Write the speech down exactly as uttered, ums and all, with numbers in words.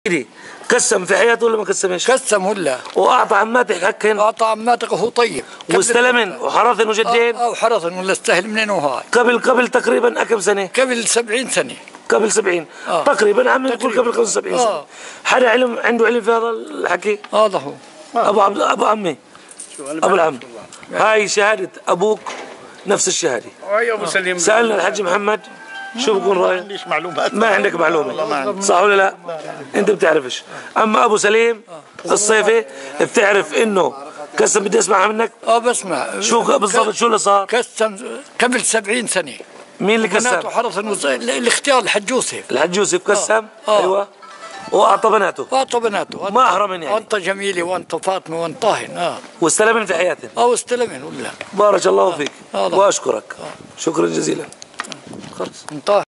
قسم في حياته ولا ما قسمش؟ قسم ولا واعطى عماتك حقهن؟ اعطى عماتك وهو طيب واستلمن وحرثن وجدين؟ اه وحرثن ولا استهل منين وهاي؟ قبل قبل تقريبا كم سنه؟ قبل سبعين سنه. قبل سبعين آه. تقريبا عم يقول قبل خمسة وسبعين سنه. آه. حدا علم عنده علم في هذا الحكي؟ هذا هو آه. ابو عبد ابو عمي ابو العم هاي شهاده ابوك نفس الشهاده. اي ابو سليم سالنا الحاج محمد شو بكون رايك؟ ما عنديش معلومات. ما عندك معلومه صح ولا لا؟ انت بتعرفش. اما ابو سليم الصيفي بتعرف انه قسم. بدي اسمعها منك. اه بسمع. شو بالضبط شو اللي صار؟ قسم قبل سبعين سنه. مين اللي قسم؟ بناته حرثن وز... الاختيار الحج يوسف. الحج يوسف قسم؟ آه. آه. ايوه واعطى بناته. واعطى بناته ما اهرمن يعني. وانت جميله وانت فاطمه وانت طاهن. اه واستلمن في حياتهم. اه واستلمن ولا. بارك الله فيك آه. واشكرك. آه. شكرا جزيلا. خلص.